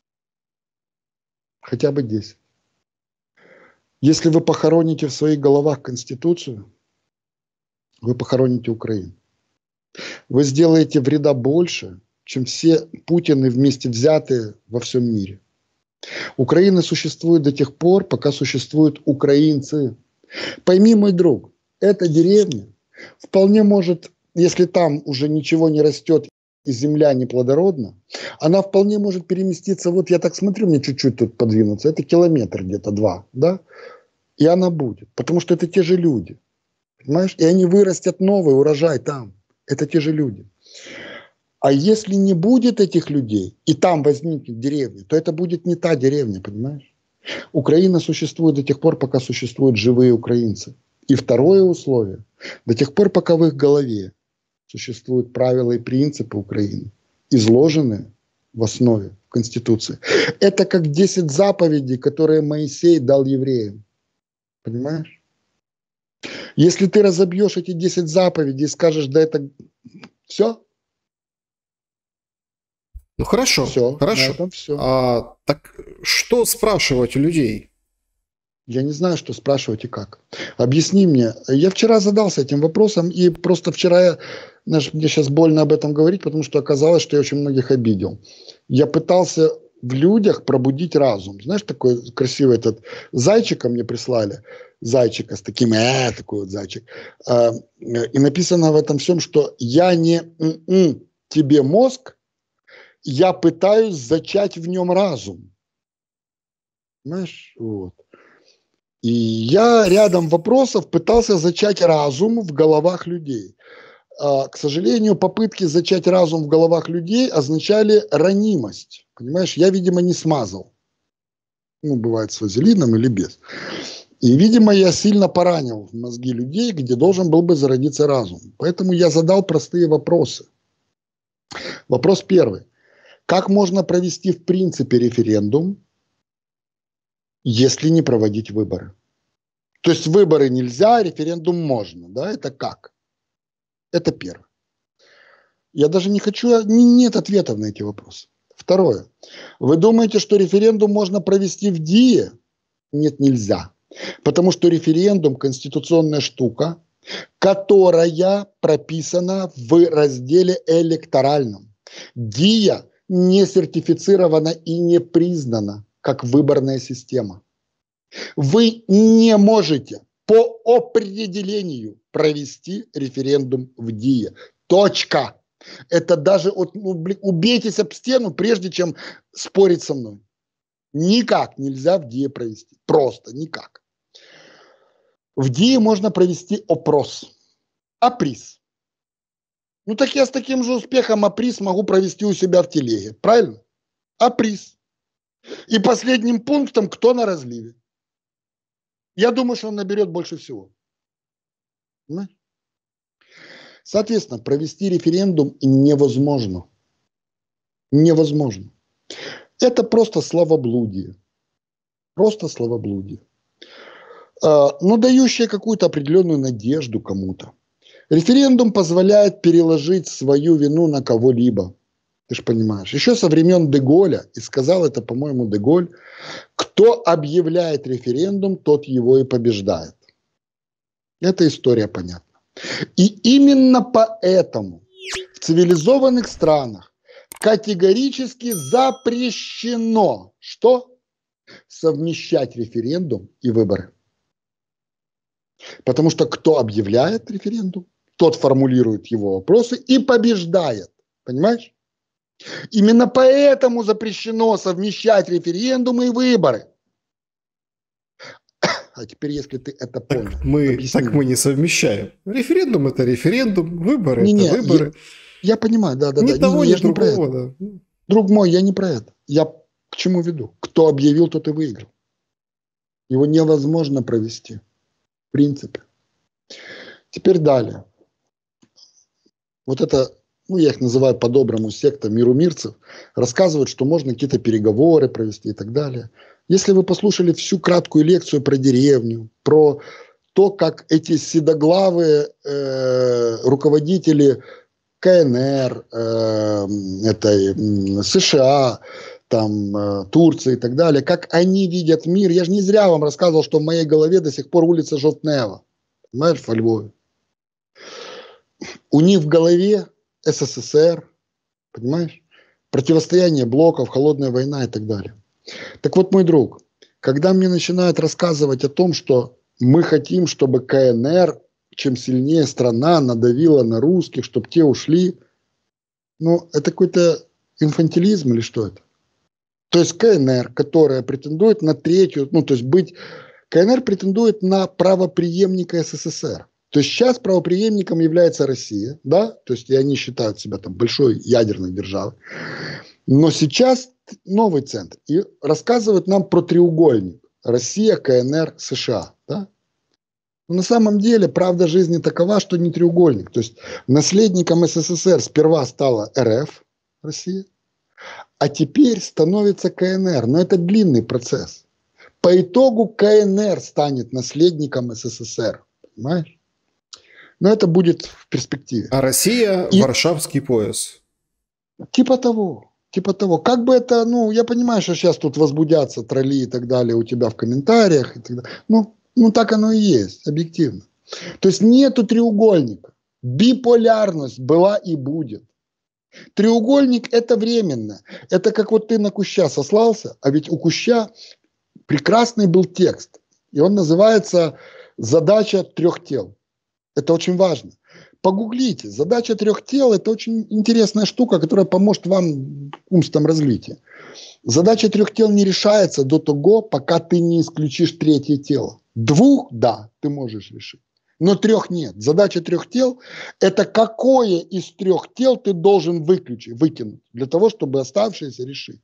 Хотя бы десять. Если вы похороните в своих головах Конституцию, вы похороните Украину. Вы сделаете вреда больше, чем все Путины вместе взятые во всем мире. Украина существует до тех пор, пока существуют украинцы. Пойми, мой друг, эта деревня вполне может, если там уже ничего не растет и земля неплодородна, она вполне может переместиться, вот я так смотрю, мне чуть-чуть тут подвинуться, это километр где-то два, да, и она будет, потому что это те же люди, понимаешь, и они вырастят новый урожай там, это те же люди. А если не будет этих людей, и там возникнет деревня, то это будет не та деревня, понимаешь? Украина существует до тех пор, пока существуют живые украинцы. И второе условие, до тех пор, пока в их голове существуют правила и принципы Украины, изложенные в основе Конституции. Это как десять заповедей, которые Моисей дал евреям. Понимаешь? Если ты разобьешь эти десять заповедей и скажешь, да это все. Ну хорошо, все, хорошо. все. А, так что спрашивать у людей? Я не знаю, что спрашивать и как. Объясни мне. Я вчера задался этим вопросом, и просто вчера, я, знаешь, мне сейчас больно об этом говорить, потому что оказалось, что я очень многих обидел. Я пытался в людях пробудить разум. Знаешь, такой красивый этот зайчика мне прислали. Зайчика с таким, э, такой вот зайчик. А, и написано в этом всем, что я не м-м, тебе мозг, я пытаюсь зачать в нем разум. Знаешь, вот. И я рядом вопросов пытался зачать разум в головах людей. А, к сожалению, попытки зачать разум в головах людей означали ранимость. Понимаешь, я, видимо, не смазал. Ну, бывает с вазелином или без. И, видимо, я сильно поранил мозги людей, где должен был бы зародиться разум. Поэтому я задал простые вопросы. Вопрос первый. Как можно провести в принципе референдум, если не проводить выборы? То есть выборы нельзя, референдум можно. Да? Это как? Это первое. Я даже не хочу, нет ответов на эти вопросы. Второе. Вы думаете, что референдум можно провести в ДИЕ? Нет, нельзя. Потому что референдум – конституционная штука, которая прописана в разделе электоральном. ДИА не сертифицирована и не признана как выборная система. Вы не можете по определению провести референдум в ДИЕ. Точка. Это даже вот, убейтесь об стену, прежде чем спорить со мной. Никак нельзя в ДИЕ провести. Просто никак. В ДИЕ можно провести опрос. Оприс. Ну так я с таким же успехом оприс могу провести у себя в телеге. Правильно? Оприс. И последним пунктом, кто на разливе. Я думаю, что он наберет больше всего. Понимаете? Соответственно, провести референдум невозможно. Невозможно. Это просто словоблудие. Просто словоблудие. Но дающее какую-то определенную надежду кому-то. Референдум позволяет переложить свою вину на кого-либо. Ты же понимаешь. Еще со времен Де-Голля, и сказал это, по-моему, Де-Голь, кто объявляет референдум, тот его и побеждает. Эта история понятна. И именно поэтому в цивилизованных странах категорически запрещено что? Совмещать референдум и выборы. Потому что кто объявляет референдум, тот формулирует его вопросы и побеждает. Понимаешь? Именно поэтому запрещено совмещать референдумы и выборы. А теперь, если ты это понял, так мы, так мы не совмещаем. Референдум – это референдум, выборы не, – это не, выборы. Я, я понимаю, да, да, ни да. того, не, ни другого, да. Друг мой, я не про это. Я к чему веду? Кто объявил, тот и выиграл. Его невозможно провести. В принципе. Теперь далее. Вот это, ну я их называю по-доброму секта мирумирцев, рассказывают, что можно какие-то переговоры провести и так далее. Если вы послушали всю краткую лекцию про деревню, про то, как эти седоглавые э, руководители КНР, э, это, США, там, э, Турция и так далее, как они видят мир. Я же не зря вам рассказывал, что в моей голове до сих пор улица Жовтнева, понимаешь, во Львове. У них в голове СССР, понимаешь, противостояние блоков, холодная война и так далее. Так вот, мой друг, когда мне начинают рассказывать о том, что мы хотим, чтобы КНР, чем сильнее страна, надавила на русских, чтобы те ушли, ну, это какой-то инфантилизм или что это? То есть КНР, которая претендует на третью, ну, то есть быть, КНР претендует на правопреемника СССР. То есть сейчас правопреемником является Россия, да, то есть и они считают себя там большой ядерной державой. Но сейчас новый центр и рассказывают нам про треугольник Россия, КНР, США, да. Но на самом деле правда жизни такова, что не треугольник. То есть наследником СССР сперва стала РФ, Россия, а теперь становится КНР. Но это длинный процесс. По итогу КНР станет наследником СССР, понимаешь? Но это будет в перспективе. А Россия – и... Варшавский пояс. Типа того. Типа того. Как бы это, ну, я понимаю, что сейчас тут возбудятся тролли и так далее у тебя в комментариях. И так далее. Ну, ну, так оно и есть, объективно. То есть нету треугольника. Биполярность была и будет. Треугольник – это временно. Это как вот ты на Куща сослался, а ведь у Куща прекрасный был текст. И он называется «Задача трех тел». Это очень важно. Погуглите. Задача трех тел – это очень интересная штука, которая поможет вам в умственном развитии. Задача трех тел не решается до того, пока ты не исключишь третье тело. Двух, да, ты можешь решить, но трех нет. Задача трех тел – это какое из трех тел ты должен выключить, выкинуть, для того, чтобы оставшееся решить.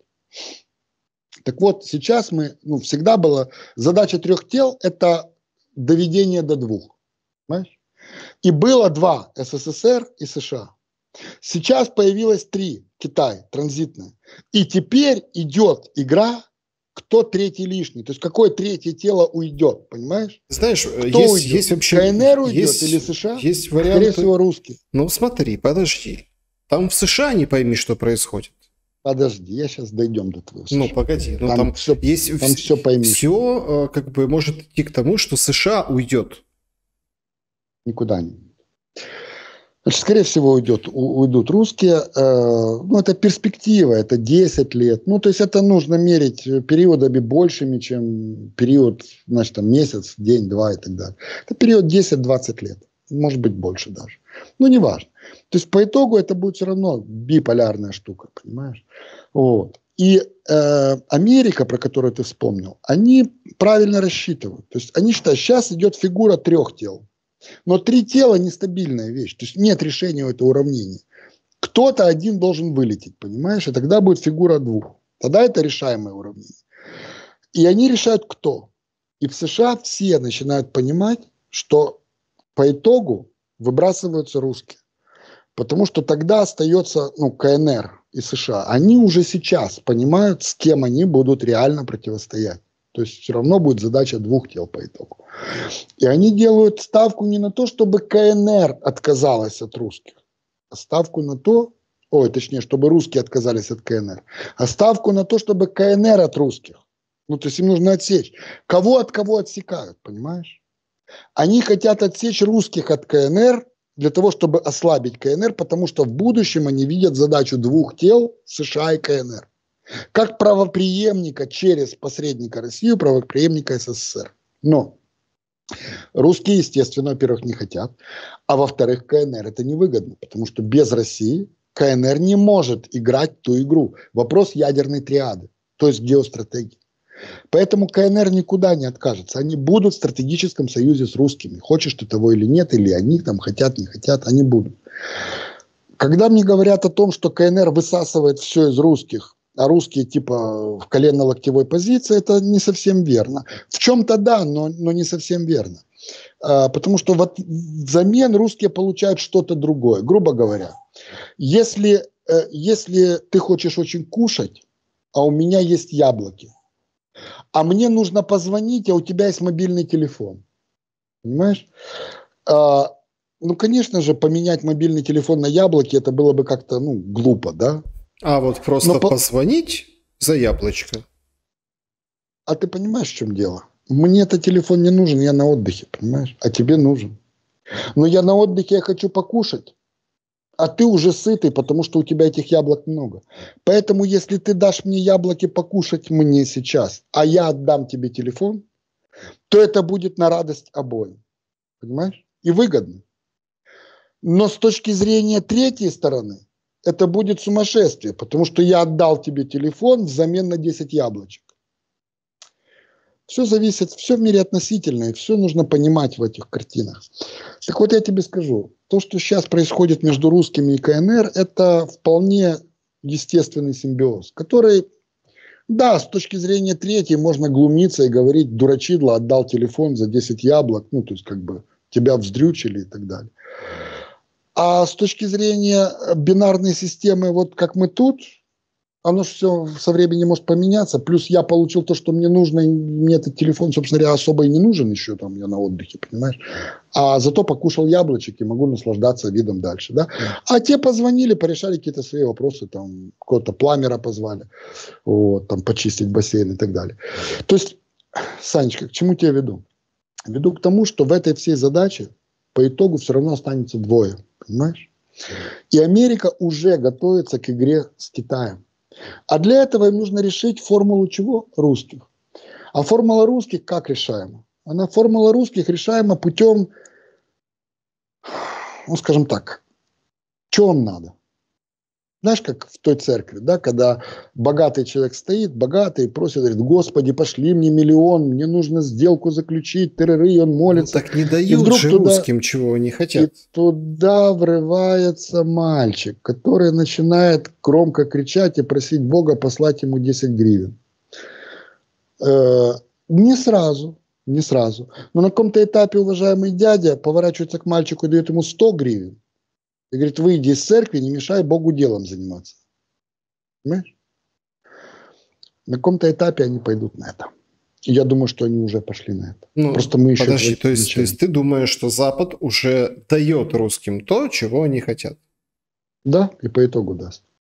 Так вот, сейчас мы, ну, всегда была задача трех тел – это доведение до двух. Понимаешь? И было два – СССР и США. Сейчас появилось три – Китай, транзитная. И теперь идет игра, кто третий лишний. То есть, какое третье тело уйдет, понимаешь? Знаешь, кто есть, уйдет? есть вообще... КНР уйдет есть, или США? Есть варианты... Скорее всего, русский. Ну, смотри, подожди. Там в США не пойми, что происходит. Подожди, я сейчас дойдем до твоего США. Ну, погоди. Ну, там там, все, есть, там все поймешь. Все как бы может идти к тому, что США уйдет. Никуда не. Значит, скорее всего, уйдет, у, уйдут русские. Э, ну, это перспектива, это десять лет. Ну, то есть это нужно мерить периодами большими, чем период, значит, там, месяц, день, два и так далее. Это период десять-двадцать лет. Может быть, больше даже. Ну, неважно. То есть по итогу это будет все равно биполярная штука, понимаешь? Вот. И э, Америка, про которую ты вспомнил, они правильно рассчитывают. То есть они считают, сейчас идет фигура трех тел. Но три тела – нестабильная вещь. То есть нет решения у этого уравнения. Кто-то один должен вылететь, понимаешь? И тогда будет фигура двух. Тогда это решаемое уравнение. И они решают кто. И в США все начинают понимать, что по итогу выбрасываются русские. Потому что тогда остается, ну, КНР и США. Они уже сейчас понимают, с кем они будут реально противостоять. То есть все равно будет задача двух тел по итогу. И они делают ставку не на то, чтобы КНР отказалась от русских, а ставку на то, ой, точнее, чтобы русские отказались от КНР, а ставку на то, чтобы КНР от русских. Ну, то есть им нужно отсечь. Кого от кого отсекают, понимаешь? Они хотят отсечь русских от КНР для того, чтобы ослабить КНР, потому что в будущем они видят задачу двух тел США и КНР. Как правопреемника через посредника России, правопреемника СССР. Но русские, естественно, во-первых, не хотят, а во-вторых, КНР это невыгодно, потому что без России КНР не может играть ту игру. Вопрос ядерной триады, то есть геостратегии. Поэтому КНР никуда не откажется. Они будут в стратегическом союзе с русскими. Хочешь ты того или нет, или они там хотят, не хотят, они будут. Когда мне говорят о том, что КНР высасывает все из русских, а русские типа в коленно-локтевой позиции, это не совсем верно. В чем-то да, но, но не совсем верно. А, потому что вот взамен русские получают что-то другое. Грубо говоря, если, э, если ты хочешь очень кушать, а у меня есть яблоки, а мне нужно позвонить, а у тебя есть мобильный телефон. Понимаешь? А, Ну, конечно же, поменять мобильный телефон на яблоки, это было бы как-то, ну, глупо, да? А вот Но просто по... позвонить за яблочко. А ты понимаешь, в чем дело? Мне этот телефон не нужен, я на отдыхе, понимаешь? А тебе нужен. Но я на отдыхе, я хочу покушать. А ты уже сытый, потому что у тебя этих яблок много. Поэтому, если ты дашь мне яблоки покушать мне сейчас, а я отдам тебе телефон, то это будет на радость обоим. Понимаешь? И выгодно. Но с точки зрения третьей стороны, это будет сумасшествие, потому что я отдал тебе телефон взамен на десять яблочек. Все зависит, все в мире относительно, и все нужно понимать в этих картинах. Так вот я тебе скажу, то, что сейчас происходит между русскими и КНР, это вполне естественный симбиоз, который, да, с точки зрения третьей можно глумиться и говорить, дурачидло, отдал телефон за десять яблок, ну, то есть как бы тебя вздрючили и так далее. А с точки зрения бинарной системы, вот как мы тут, оно же все со временем может поменяться. Плюс я получил то, что мне нужно, и мне этот телефон, собственно говоря, особо и не нужен еще, там, я на отдыхе, понимаешь? А зато покушал яблочек и могу наслаждаться видом дальше, да? А те позвонили, порешали какие-то свои вопросы, там, какого-то пламера позвали, вот, там, почистить бассейн и так далее. То есть, Санечка, к чему тебя веду? Веду к тому, что в этой всей задаче по итогу все равно останется двое, понимаешь? И Америка уже готовится к игре с Китаем. А для этого им нужно решить формулу чего? Русских. А формула русских как решаема? Она, формула русских решаема путем, ну, скажем так, что вам надо? Знаешь, как в той церкви, да, когда богатый человек стоит, богатый, просит, говорит, Господи, пошли мне миллион, мне нужно сделку заключить, тырыры, и он молится. Ну, так не дают же туда, русским, чего они хотят. И туда врывается мальчик, который начинает громко кричать и просить Бога послать ему десять гривен. Э, не сразу, не сразу. Но на каком-то этапе уважаемый дядя поворачивается к мальчику и дает ему сто гривен. И говорит, выйди из церкви, не мешай Богу делом заниматься. Понимаешь? На каком-то этапе они пойдут на это. И я думаю, что они уже пошли на это. Ну, Просто мы еще... Подожди, то есть, то есть ты думаешь, что Запад уже дает русским то, чего они хотят? Да, и по итогу даст.